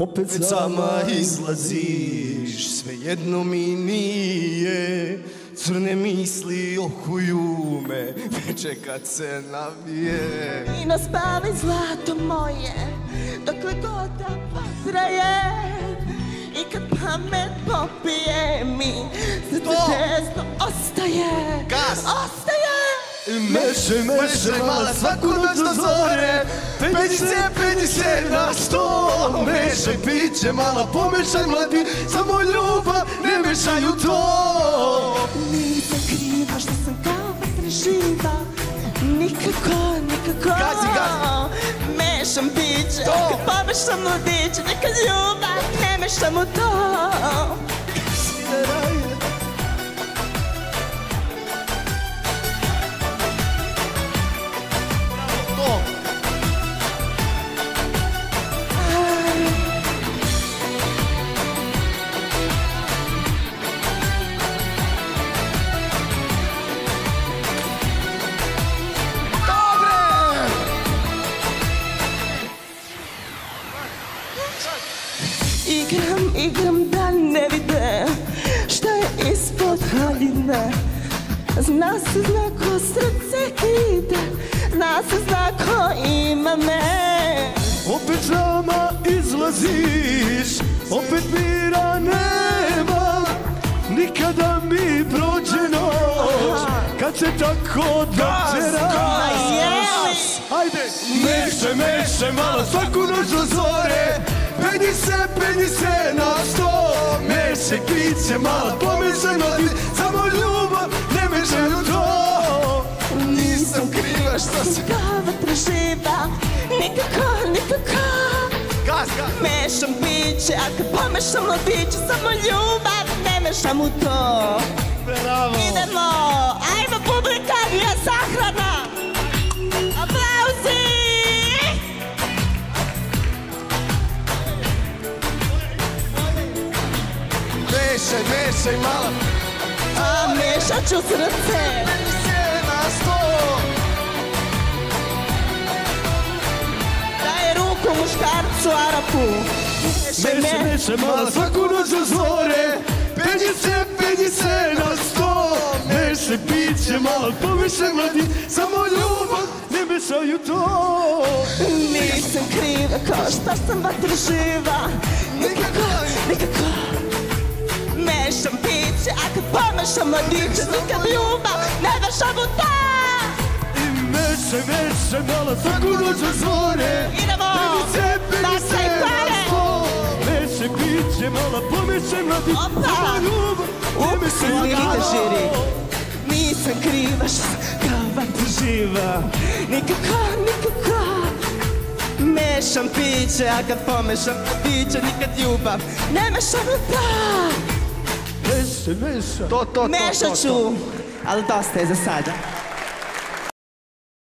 opet sama izlaziš, svejedno mi nije. Crne misli ohuju me, veče kad se navije. I ne spavaj zlato moje, dokle god da potraje. I kad pamet popije mi, srce često ostaje. Ostaje! Mešaj mala svaku noć do zore, penji se na sto. Mešaj piće mala, pomešaj mladi, samo ljubav, ne mešaju to. Nisam kriva što sam kao vatra živa, nikako. Mešam piće, kad pomešam mladiće, neka ljubav, ne mešam u to. Igram da ne vide šta je ispod haljine. Zna se ko srce ide, zna se ko ima me. Opet sama izlaziš, opet mira nema. Nikada mi prođe noć, kad se tako dočeraš. Ajde! Mešaj malo svaku noć do zore, penji se na sto. Mešaj piće malo, pomešaj mladi, samo ljubav, ne mešaju to. Nisam kriva što se kao vatra živa, nikako. Mešam piće, a kad pomešam mladiće, samo ljubav, ne mešam u to. Idemo, ajmo publika, nije sahrana. Aplauzi! Mešaj mala, a mešat ću srce. Penji se na sto. Daje ruku muškarcu Arapu. Mešaj mala svaku noć do zore, penji se na sto. Mešaj piće malo, pomešaj mladi, samo ljubav, ne mešaju to. Nisam kriva kao šta sam vatra živa, nikako. Mešam piće, a kad pomešam mladiće, nikad ljubav, ne mešam u to. I mešaj malo svaku noć do zore, idemo, penji se na sto. Mešaj piće malo, pomešaj mladi, samo ljubav, ne mešaju to. Nisam kriva što sam kao vatra živa, nikako. Mešam piće, a kad pomešam piće, nikad ljubav, ne mešam u to. Mešaj. Mešat ću, ali dosta je za sada.